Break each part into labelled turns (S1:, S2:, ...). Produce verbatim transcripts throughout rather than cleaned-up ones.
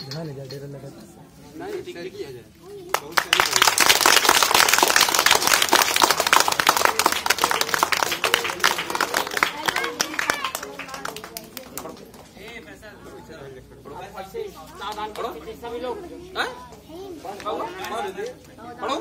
S1: ध्यान है डेरा लगा
S2: नहीं ठीक ठीक किया जाए बहुत सही पढ़ो सभी लोग हैं पढ़ो पढ़ो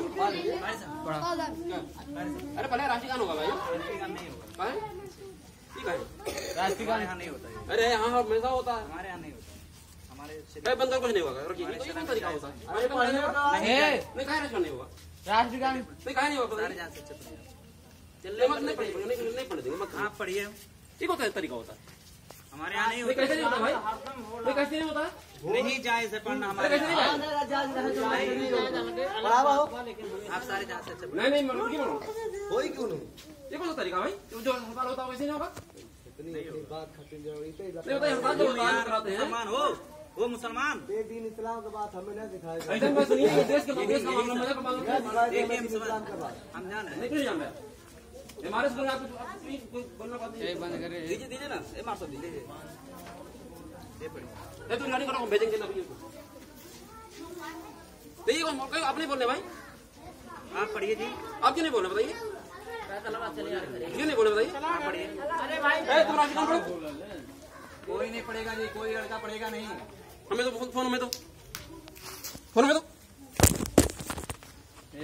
S2: अरे पहले राष्ट्रीय गान होगा भाई राष्ट्रीय गान नहीं होगा ठीक है राष्ट्रीय गान यहाँ नहीं होता अरे यहाँ हमेशा होता है हमारे यहाँ नहीं होता हमारे बंदर कुछ नहीं होगा रखिए कौन तरीका होता है नहीं कहा नहीं होगा राष्ट्रीय गान नहीं कहा नहीं होगा चलने मत नहीं पढ़ेंगे नहीं पढ़ देंगे मत आप पढ़िए ठीक होता है तरीका होता है हमारे यहाँ नहीं होता कैसे नहीं होता भाई कैसे नहीं होता नहीं जाए से पढ़ना हमारे आप सारे जहाँ से अच्छे नहीं नहीं मनो क्यों मनो कोई क्यों नहीं ये कौन सा तरीका भाई जो हड़ताल होता है वैसे नहीं होगा बात खत्म जरूरी नहीं होता हड़ताल जो हड़ताल कराते हैं मुसलमान हो वो मुसलमान एक दिन इस्लाम का बात हमें नहीं दिखाया ऐसा बात सुनिए देश के देश का मामला मजा का मामला हम जान है नहीं क्यों जान रहे हमारे स्कूल में आपको बोलना बात है बंद करे दीजिए दीजिए ना ए मार सब दीजिए ये पढ़िए ए तुम गाड़ी करो भेजेंगे ना देखिए कौन कहीं आप नहीं बोलने भाई आप पढ़िए जी आप क्यों नहीं बोलने बताइए क्यों नहीं बोले बताइए आप पढ़िए अरे भाई ए तुम राशि कौन पढ़ो कोई नहीं पढ़ेगा जी कोई लड़का पढ़ेगा नहीं हमें तो फोन में तो फोन में तो